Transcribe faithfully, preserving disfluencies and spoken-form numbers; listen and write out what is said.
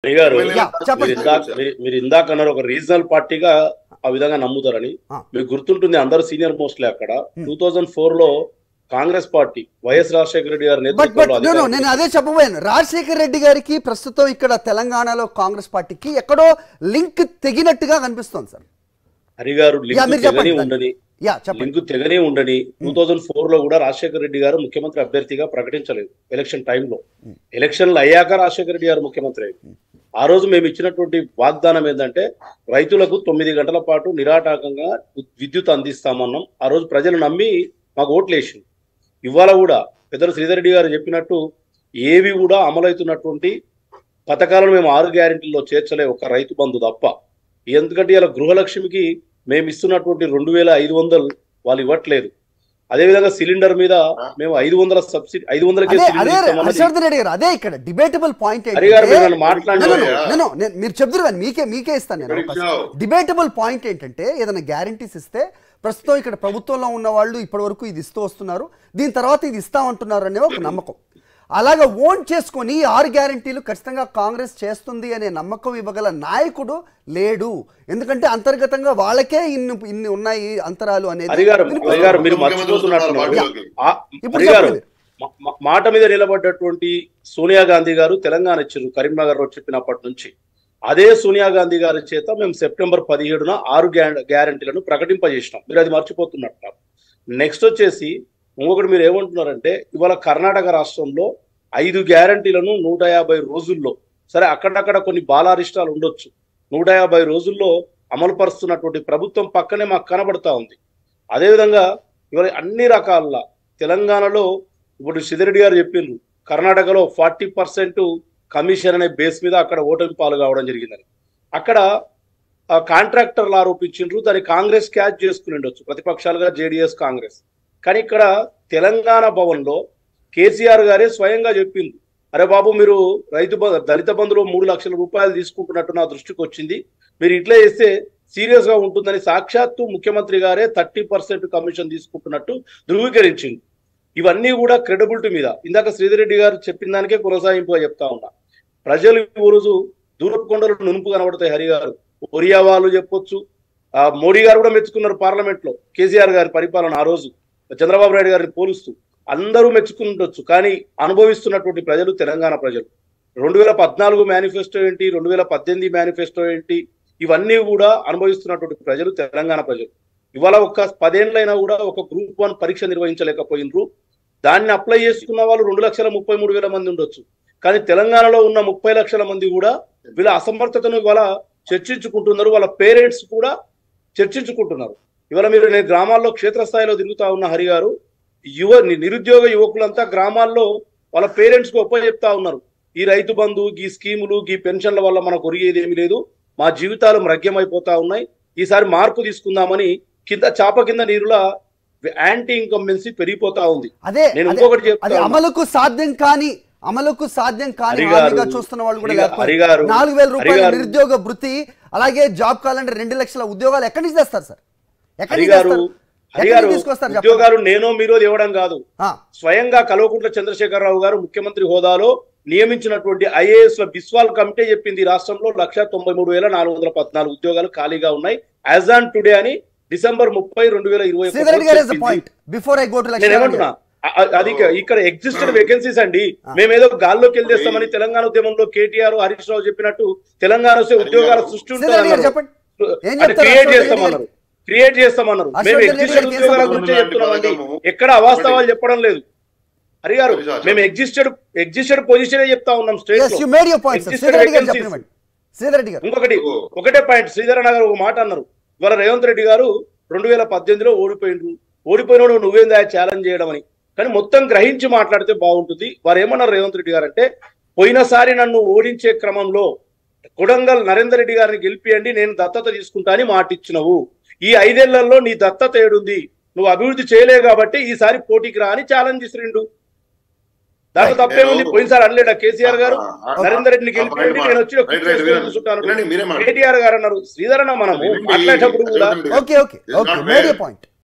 హరి గారు యా, మీరు చెప్పండి. ఇందాక మీరు- మీరు ఇందాక అన్నారు ఒక రీజనల్ పార్టీగా ఆ విధంగా నమ్ముతారని. ఆ. మీకు గుర్తుంటుంది అందరు సీనియర్ మోస్ట్లీ అక్కడ టూ థౌజండ్ ఫోర్ లో Congress party YS Rajasekhara Reddy గారి బట్ బట్ నేతృత్వంలో నో అధికారం- నేను అదే చెప్పబోయాను. రాజశేఖర రెడ్డి గారికి ప్రస్తుతం ఇక్కడ తెలంగాణలో కాంగ్రెస్ పార్టీకి ఎక్కడో లింక్ తెగినట్టుగా కనిపిస్తోంది సార్. హరి గారు యా, లింక్ మీరు తెగనే చెప్పండి. ఉండని యా చెప్పండి. లింక్ తెగనే ఉండని టూ థౌజండ్ ఫోర్ లో కూడా రాజశేఖర రెడ్డి గారు ముఖ్యమంత్రి అభ్యర్థిగా ప్రకటించలేదు ఎలక్షన్ టైంలో. ఎలక్షన్లు అయ్యాక రాజశేఖర రెడ్డి గారు ముఖ్యమంత్రి అయ్యారు. ఆ రోజు మేము ఇచ్చినటువంటి వాగ్దానం ఏంటంటే రైతులకు తొమ్మిది గంటల పాటు నిరాటంకంగా విద్యుత్ అందిస్తామన్నాం. ఆ రోజు ప్రజలు నమ్మి మాకు ఓట్లు వేసింది. ఇవాళ కూడా పెద్దలు శ్రీధర్ రెడ్డి గారు చెప్పినట్టు ఏవి కూడా అమలవుతున్నటువంటి పథకాలను మేము ఆరు గ్యారెంటీల్లో చేర్చలే, ఒక రైతు బంధు తప్ప. ఎందుకంటే ఇలా గృహలక్ష్మికి మేము ఇస్తున్నటువంటి రెండు వేల ఐదు వందలు వాళ్ళు ఇవ్వట్లేదు. అదేవిధంగా సిలిండర్ మీద మేము ఐదు వందల సబ్సిడీ ఐదు వందలకే అదే సిలిండర్ అదే ఇస్తామన్నది. హర్షవర్ధన్ రెడ్డి గారు అదే ఇక్కడ డిబేటబుల్ పాయింట్ హరి గారు మీరు నన్ను మాట్లాడిన మీరు చెప్తారు కానీ మీకే మీకే ఇస్తాను నేను అవకాశం. డిబేటబుల్ పాయింట్ ఏంటంటే ఏదైనా గ్యారంటీస్ ఇస్తే ప్రస్తుతం ఇక్కడ ప్రభుత్వంలో ఉన్న వాళ్ళు ఇప్పటి వరకు ఇది ఇస్తూ వస్తున్నారు, దీని తర్వాత ఇది ఇస్తామంటున్నారు అనే ఒక నమ్మకం. అలాగా ఓన్ చేసుకొని ఆరు గ్యారంటీలు ఖచ్చితంగా కాంగ్రెస్ చేస్తుంది అనే నమ్మకం ఇవ్వగల నాయకుడు లేడు. ఎందుకంటే అంతర్గతంగా వాళ్ళకే ఇన్ని ఇన్ని ఉన్నాయి అంతరాలు అనేది. హరి గారు హరి గారు మీరు మర్చిపోతున్నట్టున్నారు. ఆ- ఇప్పుడు హరి గారు చెప్పండి. మా- మా- మాట మీద నిలబడ్డటువంటి సోనియా గాంధీ గారు తెలంగాణ ఇచ్చారు కరీంనగర్ లో చెప్పినప్పటి నుంచి. అదే సోనియా గాంధీ గారి చేత మేము సెప్టెంబర్ పదిహేడున ఆరు గ్యా- గ్యారంటీలను ప్రకటింపజేసినాం. మీరు అది మర్చిపోతున్నట్టున్నారు. నెక్స్ట్ వచ్చేసి ఇంకొకటి మీరు ఏమంటున్నారంటే ఇవాళ కర్ణాటక రాష్ట్రంలో ఐదు గ్యారంటీలను నూట యాభై రోజుల్లో, సరే అక్కడక్కడ కొన్ని బాలారిష్టాలు ఉండొచ్చు, నూట యాభై రోజుల్లో అమలు పరుస్తున్నటువంటి ప్రభుత్వం పక్కనే మాకు కనబడతా ఉంది. అదేవిధంగా ఇవాళ అన్ని రకాల తెలంగాణలో ఇప్పుడు సిద్ధిరెడ్డి గారు చెప్పిండ్రు కర్ణాటకలో ఫార్టీ పర్సెంట్ కమిషన్ అనే బేస్ మీద అక్కడ ఓటమి పాలు కావడం జరిగిందని. అక్కడ కాంట్రాక్టర్లు ఆరోపించిండ్రు, దాన్ని కాంగ్రెస్ క్యాచ్ చేసుకుని ఉండొచ్చు ప్రతిపక్షాలుగా జేడీఎస్ కాంగ్రెస్. కానీ ఇక్కడ తెలంగాణ భవన్లో కేసీఆర్ గారే స్వయంగా చెప్పింది, అరే బాబు మీరు రైతు బ- దళిత బంధులో మూడు లక్షల రూపాయలు తీసుకుంటున్నట్టు నా దృష్టికి వచ్చింది, మీరు ఇట్లా చేస్తే సీరియస్ గా ఉంటుందని సాక్షాత్తు ముఖ్యమంత్రి గారే థర్టీ పర్సెంట్ కమిషన్ తీసుకుంటున్నట్టు ధృవీకరించింది. ఇవన్నీ కూడా క్రెడిబిలిటీ మీద ఇందాక శ్రీధర్ రెడ్డి గారు చెప్పిన దానికే కొనసాగింపుగా చెప్తా ఉన్నా. ప్రజలు ఈ రోజు దూరపు కొండలు నునుపు కనబడతాయి. హరి గారు ఒరియా వాళ్ళు చెప్పొచ్చు, ఆ మోడీ గారు కూడా మెచ్చుకున్నారు పార్లమెంట్ లో కేసీఆర్ గారి పరిపాలన. ఆ రోజు చంద్రబాబు నాయుడు గారిని పోలుస్తూ అందరూ మెచ్చుకుంటొచ్చు, కానీ అనుభవిస్తున్నటువంటి ప్రజలు తెలంగాణ ప్రజలు. రెండు వేల పద్నాలుగు మేనిఫెస్టో ఏంటి, రెండు వేల పద్దెనిమిది మేనిఫెస్టో ఏంటి, ఇవన్నీ కూడా అనుభవిస్తున్నటువంటి ప్రజలు తెలంగాణ ప్రజలు. ఇవాళ ఒక పదేళ్ళైనా కూడా ఒక గ్రూప్ వన్ పరీక్ష నిర్వహించలేకపోయినరు. దాన్ని అప్లై చేసుకున్న వాళ్ళు రెండు లక్షల ముప్పై మూడు వేల మంది ఉండొచ్చు, కానీ తెలంగాణలో ఉన్న ముప్పై లక్షల మంది కూడా వీళ్ళ అసమర్థతను ఇవాళ చర్చించుకుంటున్నారు, వాళ్ళ పేరెంట్స్ కూడా చర్చించుకుంటున్నారు. ఇవాళ మీరు నేను గ్రామాల్లో క్షేత్రస్థాయిలో తిరుగుతా ఉన్న హరి గారు, యువ నిరుద్యోగ యువకులంతా గ్రామాల్లో వాళ్ళ పేరెంట్స్ కు ఒప్ప చెప్తా ఉన్నారు, ఈ రైతు బంధు ఈ స్కీములు ఈ పెన్షన్ల వల్ల మనకు ఒరిగేది ఏమి లేదు, మా జీవితాలు మ్రగ్యమైపోతా ఉన్నాయి, ఈసారి మార్పు తీసుకుందామని కింద చాప కింద నీరులా యాంటీ ఇన్కంబెన్సీ పెరిగిపోతా ఉంది. అదే నేను అదే- ఇంకొకటి అది చెప్తా ఉన్నా. అమలుకు సాధ్యం కాని అమలుకు సాధ్యం కాని హరి గారు, హామీగా చూస్తున్న వాళ్ళు కూడా హరి గారు, లేకపోతే హరి గారు, నాలుగు వేల రూపాయల హరి గారు, నిరుద్యోగ భృతి అలాగే జాబ్ కాలంటే రెండు లక్షల ఉద్యోగాలు ఎక్కడి నుంచి తెస్తారు సార్? ఎక్కడి హరి నుంచి గారు తెస్తారు? హరి ఎక్కడి గారు నుంచి తీసుకొస్తారు చెప్పండి. ఉద్యోగాలు నేనో మీరో ఇవ్వడం కాదు, ఆ, స్వయంగా కల్వకుంట్ల చంద్రశేఖరరావు గారు ముఖ్యమంత్రి హోదాలో నియమించినటువంటి ఐఏఎస్ ల బిస్వాల్ కమిటీ చెప్పింది రాష్ట్రంలో లక్ష తొంభై మూడు వేల నాలుగు వందల పద్నాలుగు ఉద్యోగాలు ఖాళీగా ఉన్నాయి యాజ్ ఆన్ టుడే అని డిసెంబర్ ముప్పై రెండు వేల ఇరవై శ్రీధర్ రెడ్డి గారు point before I go to నేను ఏమంటున్నా అ- అ- అది ఇక- ఇక్కడ ఎగ్జిస్టెడ్ వేకెన్సీస్ అండి. మేమేదో గాల్లోకి వెళ్ళేస్తామని తెలంగాణ ఉద్యమంలో కేటీఆర్ హరీష్ రావు చెప్పినట్టు తెలంగాణ వస్తే ఉద్యోగాల సృష్టి శ్రీధర్ రెడ్డి గారు ఉంటుంది చెప్పండి. ఏం అంటే చెప్తారు క్రియేట్ అశోక్ రెడ్డి చేస్తామన్నారు గారు? క్రియేట్ చేస్తామన్నారు అశోక్ మేము రెడ్డి ఎగ్జిస్టెడ్ గారికి ఏం ఉద్యోగాల సంబంధం? గురించి చెప్తున్నామండి, ఎక్కడ అవాస్తవాలు చెప్పడం లేదు. హరి గారు మేము ఎగ్జిస్టెడ్ ఎగ్జిస్టెడ్ పొజిషన్ చెప్తా ఉన్నాం స్టేట్ Yes, లో. you made your point, sir. Existed Sridhar Reddy గారు vacancies. చెప్పనివ్వండి. శ్రీధర్ రెడ్డి గారు ఇంకొకటి ఒకటే పాయింట్ శ్రీధరణ గారు ఒక మాట అన్నారు, ఇవాళ రేవంత్ రెడ్డి గారు రెండు వేల పద్దెనిమిదిలో ఓడిపోయిండ్రు, ఓడిపోయినోడు నువ్వేందా ఛాలెంజ్ చేయడం అని. కానీ మొత్తం గ్రహించి మాట్లాడితే బాగుంటుంది. వారు ఏమన్నారు రేవంత్ రెడ్డి గారు అంటే, పోయినసారి నన్ను ఓడించే క్రమంలో కొడంగల్ నరేందర్ రెడ్డి గారిని గెలిపియండి, నేను దత్తత తీసుకుంటా అని మాట ఇచ్చినవు, ఈ ఐదేళ్లలో నీ దత్తత ఏడుంది, నువ్వు అభివృద్ధి చేయలే కాబట్టి ఈసారి పోటీకి రా అని ఛాలెంజ్ చేసిండు. దాంట్లో తప్పేముంది? పోయినసారి అనలేడా కేసీఆర్ గారు నరేందర్ రెడ్డిని గెలిపియండి, నేను వచ్చి కూర్చుంటాను. కేటీఆర్ గారు అన్నారు. శ్రీధరణ మనము మాట్లాడేటప్పుడు కూడా okay okay okay made your point